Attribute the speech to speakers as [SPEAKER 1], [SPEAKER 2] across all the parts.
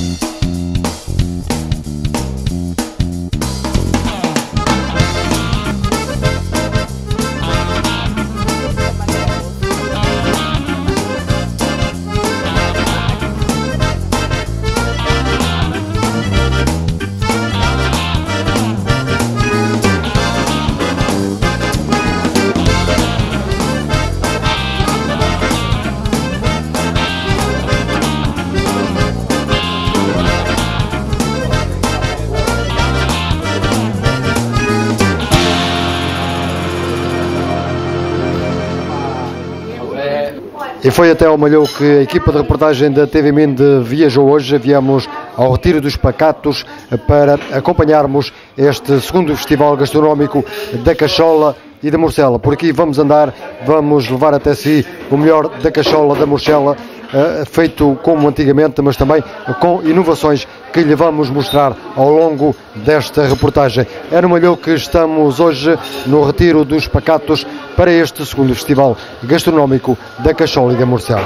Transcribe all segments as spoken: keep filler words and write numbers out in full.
[SPEAKER 1] E foi até ao Malhou que a equipa de reportagem da T V Minde viajou hoje. Viemos ao Retiro dos Pacatos para acompanharmos este segundo festival gastronómico da Cachola e da Morcela. Por aqui vamos andar, vamos levar até si o melhor da Cachola, da Morcela, feito como antigamente, mas também com inovações que lhe vamos mostrar ao longo desta reportagem. É no Malhou que estamos hoje, no Retiro dos Pacatos, para este segundo festival gastronómico da Cachola e da Morcela.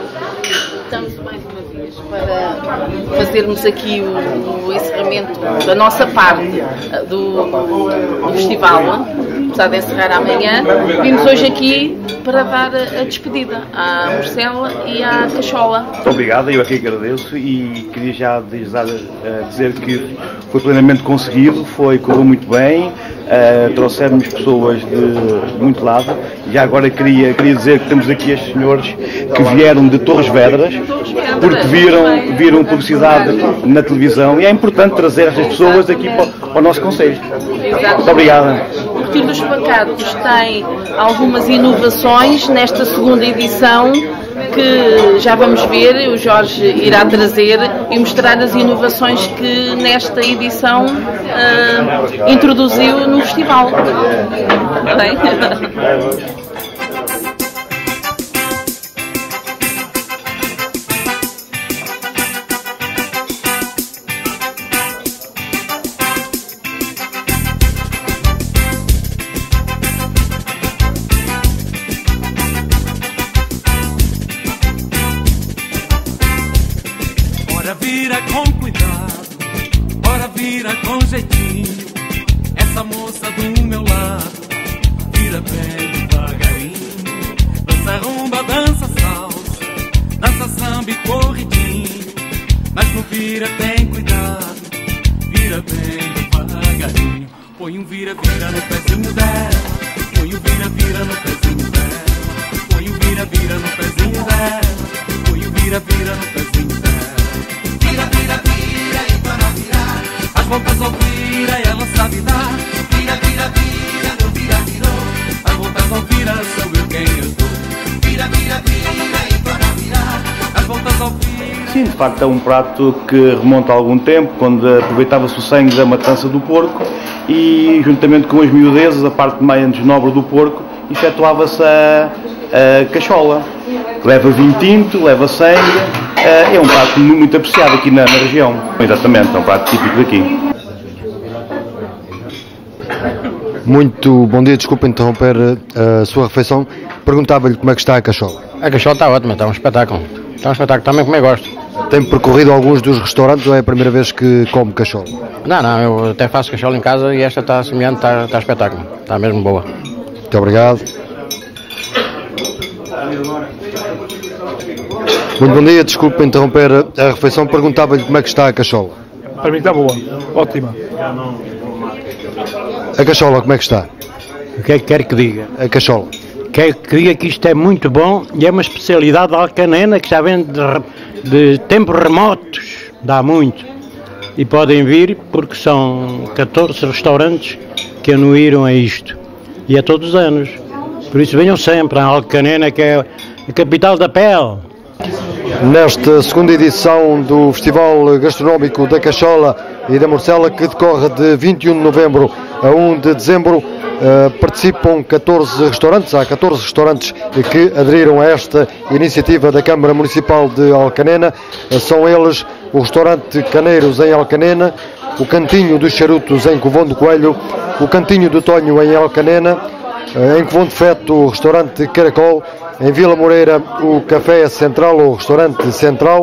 [SPEAKER 2] Estamos mais uma vez para fazermos aqui o, o encerramento da nossa parte do, do festival, apesar de encerrar amanhã. Vimos hoje aqui para dar a despedida à Morcela e à Cachola.
[SPEAKER 3] Muito obrigado, eu aqui agradeço e queria já dizer que foi plenamente conseguido, foi, correu muito bem, uh, trouxemos pessoas de muito lado. E agora queria, queria dizer que temos aqui estes senhores que vieram de Torres Vedras, porque viram, viram publicidade na televisão e é importante trazer estas pessoas aqui para, para o nosso concelho. Muito obrigado.
[SPEAKER 2] O Retiro dos Pacatos tem algumas inovações nesta segunda edição que já vamos ver, o Jorge irá trazer e mostrar as inovações que nesta edição uh, introduziu no festival. Bem?
[SPEAKER 4] Bora vira com cuidado, bora vira com jeitinho. Essa moça do meu lado vira bem devagarinho. Dança rumba, dança salsa, dança samba e corridinho. Mas no vira tem cuidado, vira bem devagarinho. Põe um vira-vira no pezinho dela, põe um vira-vira no pezinho dela, põe um vira-vira no pezinho dela, põe um vira-vira no pezinho dela. Vira, vira, vira e para virar, as voltas ao vira ela sabe dar. Vira, vira, vira, não vira, virou, as voltas ao vira sou eu quem eu dou. Vira, vira, vira e para virar, as voltas ao vira.
[SPEAKER 3] Sim, de facto é um prato que remonta a algum tempo, quando aproveitava-se o sangue da matança do porco e juntamente com as miudezas, a parte mais nobre do porco, efetuava-se a, a cachola. Leva vinho tinto, leva sangue, é um prato muito apreciado aqui na, na região. Exatamente, é um prato típico daqui.
[SPEAKER 1] Muito bom dia, desculpa interromper a sua refeição. Perguntava-lhe como é que está a Cachola.
[SPEAKER 5] A Cachola está ótima, está um espetáculo. Está um espetáculo também como eu gosto.
[SPEAKER 1] Tem percorrido alguns dos restaurantes ou é a primeira vez que come Cachola?
[SPEAKER 5] Não, não, eu até faço Cachola em casa e esta está semelhante, está, está espetáculo. Está mesmo boa.
[SPEAKER 1] Muito obrigado. Muito bom dia, desculpe interromper a refeição, perguntava-lhe como é que está a Cachola.
[SPEAKER 6] Para mim está boa, ótima.
[SPEAKER 1] A Cachola, como é que está?
[SPEAKER 7] O que é que quer que diga?
[SPEAKER 1] A Cachola.
[SPEAKER 7] Quer que diga que isto é muito bom e é uma especialidade alcanena que já vem de, de tempos remotos, dá muito. E podem vir porque são catorze restaurantes que anuíram a isto. E é todos os anos. Por isso venham sempre a Alcanena, que é a capital da pele.
[SPEAKER 1] Nesta segunda edição do Festival Gastronómico da Cachola e da Morcela, que decorre de vinte e um de novembro a um de dezembro, uh, participam catorze restaurantes. Há catorze restaurantes que aderiram a esta iniciativa da Câmara Municipal de Alcanena. Uh, são eles o restaurante Caneiros em Alcanena, o Cantinho dos Charutos em Covão do Coelho, o Cantinho do Tonho em Alcanena, uh, em Covão de Feto o restaurante Caracol, em Vila Moreira o Café Central ou Restaurante Central,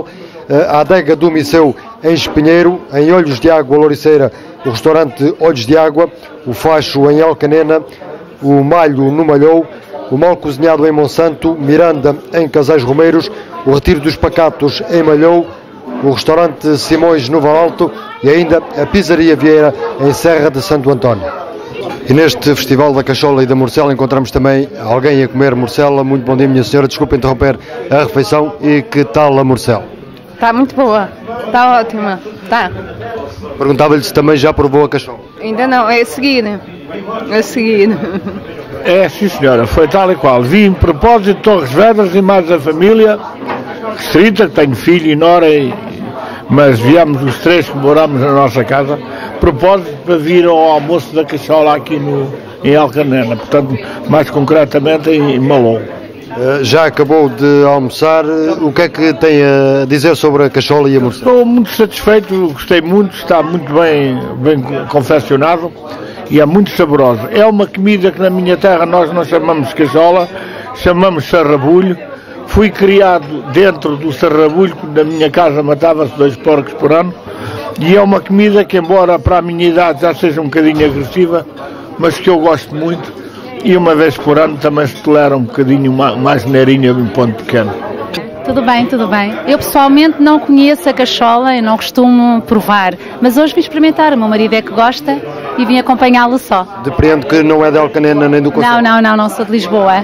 [SPEAKER 1] a adega do Misseu em Espinheiro, em Olhos de Água, Louriceira, o restaurante Olhos de Água, o Facho em Alcanena, o Malho no Malhou, o Mal Cozinhado em Monsanto, Miranda em Casais Romeiros, o Retiro dos Pacatos em Malhou, o restaurante Simões no Valalto e ainda a Pizzaria Vieira em Serra de Santo António. E neste Festival da Cachola e da Morcela encontramos também alguém a comer morcela. Muito bom dia, minha senhora, desculpe interromper a refeição. E que tal a morcela?
[SPEAKER 8] Está muito boa, está ótima, está.
[SPEAKER 1] Perguntava-lhe se também já provou a cachola.
[SPEAKER 8] Ainda não, é a seguir, é a seguir.
[SPEAKER 6] É, sim senhora, foi tal e qual. Vim de propósito de Torres Vedras e mais a família restrita, tenho filho e nora, e, mas viemos os três que moramos na nossa casa, propósito para vir ao almoço da cachola aqui no, em Alcanena, portanto, mais concretamente em Malou.
[SPEAKER 1] Já acabou de almoçar, o que é que tem a dizer sobre a cachola e a morcela?
[SPEAKER 6] Estou muito satisfeito, gostei muito, está muito bem, bem confeccionado e é muito saboroso. É uma comida que na minha terra nós não chamamos cachola, chamamos sarrabulho. Fui criado dentro do sarrabulho, na minha casa matava-se dois porcos por ano, e é uma comida que, embora para a minha idade já seja um bocadinho agressiva, mas que eu gosto muito, e uma vez por ano também se tolera um bocadinho mais neirinha de um ponto pequeno.
[SPEAKER 9] Tudo bem, tudo bem. Eu pessoalmente não conheço a cachola e não costumo provar, mas hoje vim experimentar, o meu marido é que gosta e vim acompanhá-lo só.
[SPEAKER 1] Depreendo que não é de Alcanena nem do Conselho?
[SPEAKER 9] Não, não, não, não sou de Lisboa.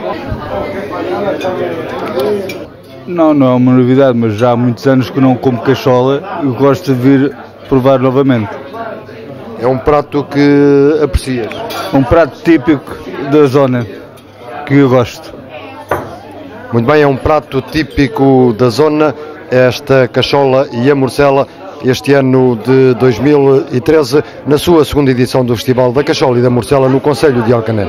[SPEAKER 10] Não, não é uma novidade, mas já há muitos anos que não como cachola e gosto de vir provar novamente.
[SPEAKER 1] É um prato que aprecias?
[SPEAKER 10] Um prato típico da zona, que eu gosto.
[SPEAKER 1] Muito bem, é um prato típico da zona, esta cachola e a morcela, este ano de dois mil e treze, na sua segunda edição do Festival da Cachola e da Morcela no Concelho de Alcanena.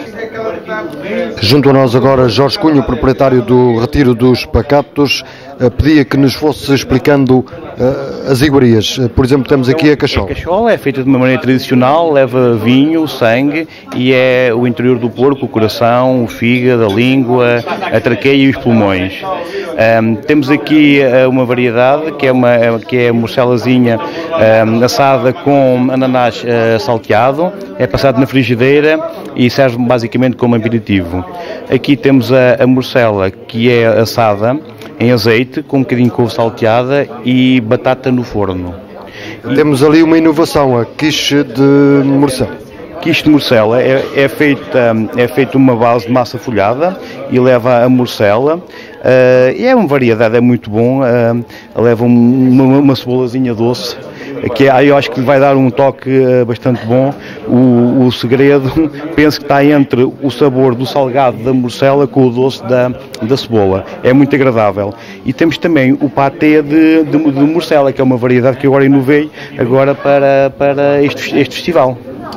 [SPEAKER 1] Junto a nós agora Jorge Cunha, proprietário do Retiro dos Pacatos, pedia que nos fosse explicando uh, as iguarias. Por exemplo, temos aqui a cachola.
[SPEAKER 3] A cachola é feita de uma maneira tradicional, leva vinho, sangue e é o interior do porco, o coração, o fígado, a língua, a traqueia e os pulmões. Um, temos aqui uh, uma variedade que é, uma, que é a morcelazinha um, assada com ananás uh, salteado, é passado na frigideira e serve basicamente como aperitivo. Aqui temos a, a morcela, que é assada em azeite, com um bocadinho de couve salteada e batata no forno.
[SPEAKER 1] Temos ali uma inovação, a quiche de morcela.
[SPEAKER 3] Quiche de morcela é, é feita é feita uma base de massa folhada e leva a morcela. Uh, e é uma variedade, é muito bom. Uh, leva uma, uma cebolazinha doce, que é, eu acho que lhe vai dar um toque uh, bastante bom. O, o segredo, penso que está entre o sabor do salgado da morcela com o doce da, da cebola. É muito agradável. E temos também o patê de, de, de morcela, que é uma variedade que eu agora inovei agora para, para este, este festival.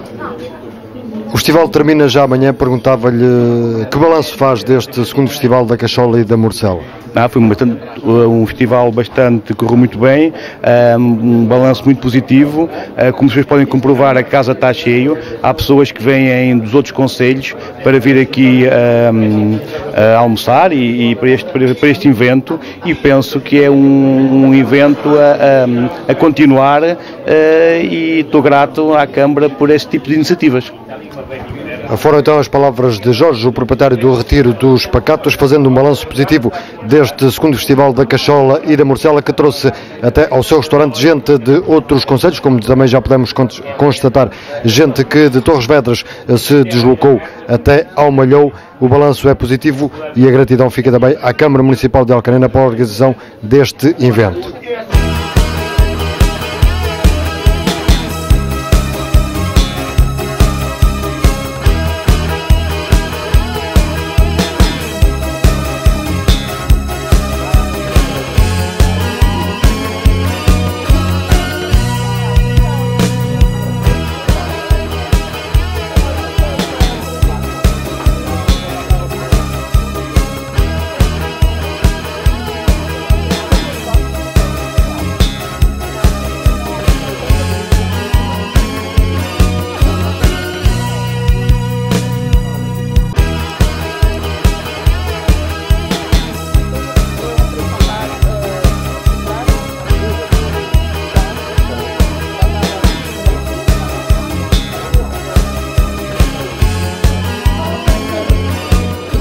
[SPEAKER 1] O festival termina já amanhã. Perguntava-lhe que balanço faz deste segundo festival da Cachola e da Morcela.
[SPEAKER 3] Ah, foi um, bastante, um festival bastante, correu muito bem, um balanço muito positivo. Como vocês podem comprovar, a casa está cheia. Há pessoas que vêm dos outros concelhos para vir aqui um, a almoçar e, e para, este, para este evento, e penso que é um, um evento a, a, a continuar, uh, e estou grato à Câmara por esse tipo de iniciativas.
[SPEAKER 1] Foram então as palavras de Jorge, o proprietário do Retiro dos Pacatos, fazendo um balanço positivo deste segundo Festival da Cachola e da Morcela, que trouxe até ao seu restaurante gente de outros concelhos, como também já podemos constatar, gente que de Torres Vedras se deslocou até ao Malhou. O balanço é positivo e a gratidão fica também à Câmara Municipal de Alcanena pela organização deste evento.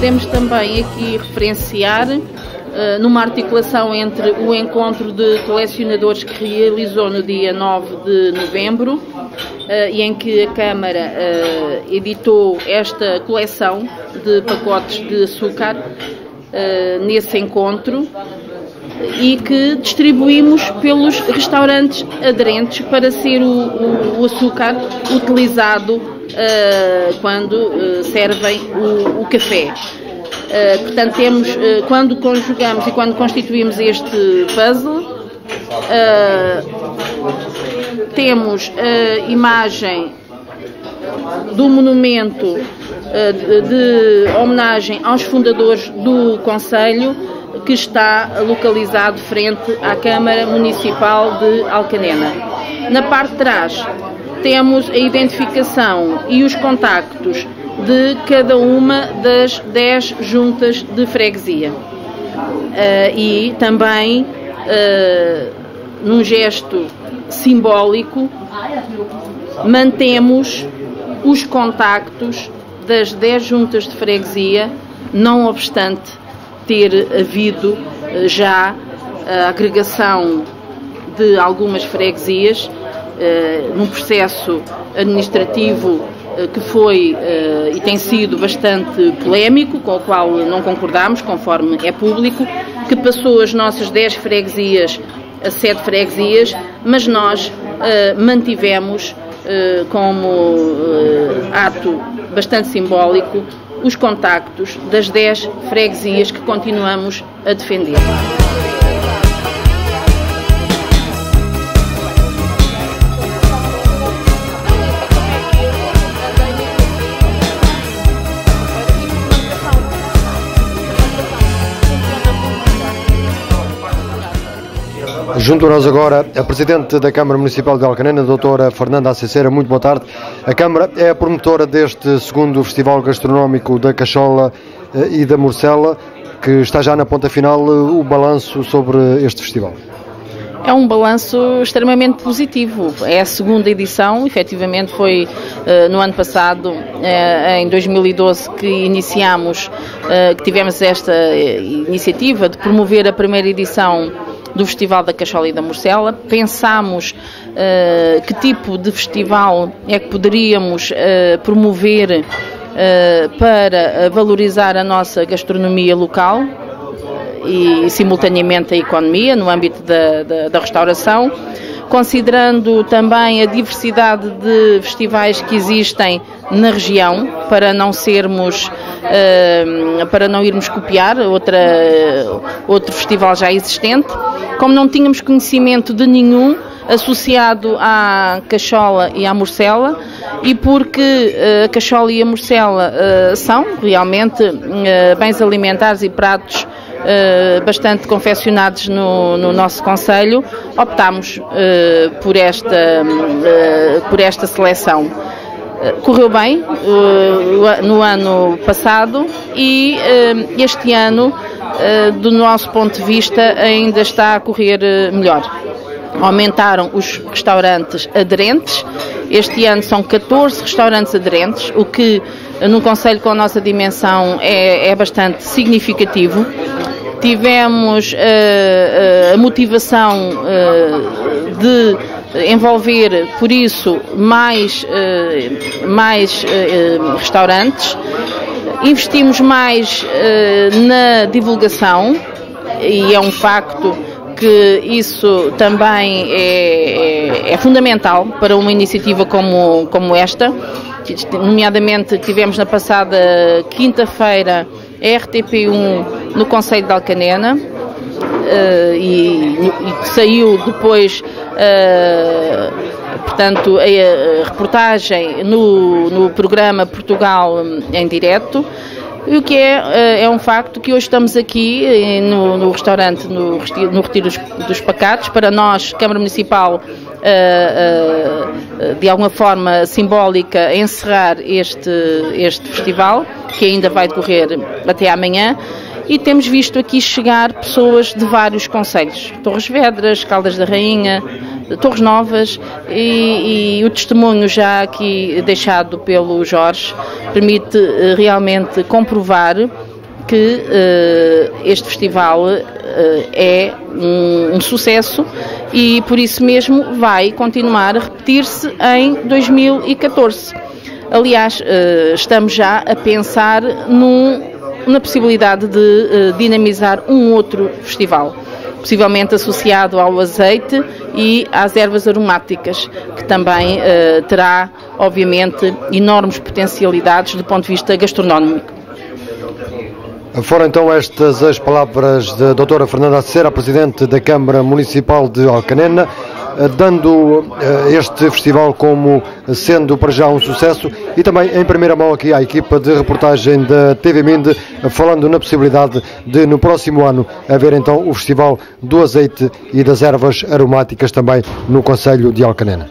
[SPEAKER 2] podemos também aqui referenciar uh, numa articulação entre o encontro de colecionadores que realizou no dia nove de novembro uh, e em que a Câmara uh, editou esta coleção de pacotes de açúcar uh, nesse encontro e que distribuímos pelos restaurantes aderentes para ser o, o, o açúcar utilizado uh, quando uh, servem o, o café. Uh, portanto, temos, uh, quando conjugamos e quando constituímos este puzzle, uh, temos a imagem do monumento uh, de, de homenagem aos fundadores do Conselho, que está localizado frente à Câmara Municipal de Alcanena. Na parte de trás temos a identificação e os contactos de cada uma das dez juntas de freguesia. Uh, e também, uh, num gesto simbólico, mantemos os contactos das dez juntas de freguesia, não obstante ter havido já a agregação de algumas freguesias uh, num processo administrativo uh, que foi uh, e tem sido bastante polémico, com o qual não concordamos, conforme é público, que passou as nossas dez freguesias a sete freguesias, mas nós uh, mantivemos uh, como uh, ato bastante simbólico os contactos das dez freguesias que continuamos a defender.
[SPEAKER 1] Junto a nós agora a Presidente da Câmara Municipal de Alcanena, a doutora Fernanda Aceceira. Muito boa tarde. A Câmara é a promotora deste segundo Festival Gastronómico da Cachola e da Morcela, que está já na ponta final. O balanço sobre este festival?
[SPEAKER 2] É um balanço extremamente positivo. É a segunda edição, efetivamente foi uh, no ano passado, uh, em dois mil e doze, que iniciamos, uh, que tivemos esta iniciativa de promover a primeira edição do Festival da Cachola e da Morcela. Pensámos uh, que tipo de festival é que poderíamos uh, promover uh, para valorizar a nossa gastronomia local e simultaneamente a economia no âmbito da, da, da restauração, considerando também a diversidade de festivais que existem na região, para não sermos, uh, para não irmos copiar outra, outro festival já existente. Como não tínhamos conhecimento de nenhum associado à Cachola e à Morcela, e porque uh, a Cachola e a Morcela uh, são realmente uh, bens alimentares e pratos uh, bastante confeccionados no, no nosso concelho, optámos uh, por, esta, uh, por esta seleção. Uh, correu bem uh, no ano passado e uh, este ano, uh, do nosso ponto de vista, ainda está a correr uh, melhor. Aumentaram os restaurantes aderentes. Este ano são catorze restaurantes aderentes, o que num concelho com a nossa dimensão é, é bastante significativo. Tivemos uh, uh, a motivação uh, de envolver, por isso, mais, uh, mais uh, restaurantes. Investimos mais uh, na divulgação, e é um facto que isso também é, é, é fundamental para uma iniciativa como, como esta. Nomeadamente, tivemos na passada quinta-feira a R T P um no Concelho de Alcanena, uh, e, e saiu depois, uh, portanto, a, a reportagem no, no programa Portugal em Direto. E o que é, é um facto que hoje estamos aqui no, no restaurante, no, no Retiro dos, dos Pacatos, para nós, Câmara Municipal, uh, uh, de alguma forma simbólica, encerrar este, este festival, que ainda vai decorrer até amanhã. E temos visto aqui chegar pessoas de vários concelhos, Torres Vedras, Caldas da Rainha, Torres Novas, e, e o testemunho já aqui deixado pelo Jorge permite realmente comprovar que uh, este festival uh, é um, um sucesso e por isso mesmo vai continuar a repetir-se em dois mil e catorze. Aliás, uh, estamos já a pensar num, na possibilidade de uh, dinamizar um outro festival, possivelmente associado ao azeite e às ervas aromáticas, que também uh, terá, obviamente, enormes potencialidades do ponto de vista gastronómico.
[SPEAKER 1] Foram então estas as palavras da doutora Fernanda Acera, Presidente da Câmara Municipal de Alcanena, dando este festival como sendo para já um sucesso e também em primeira mão aqui à equipa de reportagem da T V Mind, falando na possibilidade de no próximo ano haver então o Festival do Azeite e das Ervas Aromáticas também no concelho de Alcanena.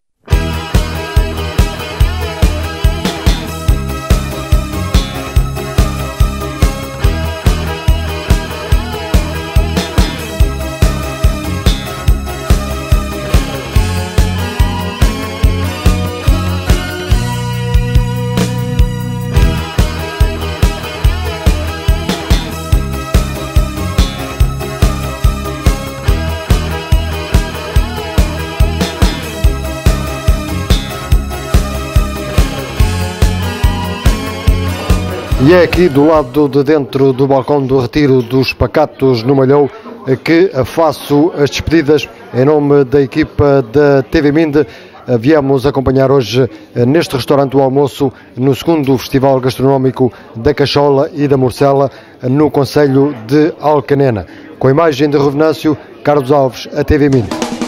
[SPEAKER 1] E é aqui do lado de dentro do balcão do Retiro dos Pacatos no Malhou que faço as despedidas em nome da equipa da T V Mind. Viemos acompanhar hoje neste restaurante o almoço no segundo Festival Gastronómico da Cachola e da Morcela no concelho de Alcanena. Com a imagem de Revenâncio, Carlos Alves, a T V Mind.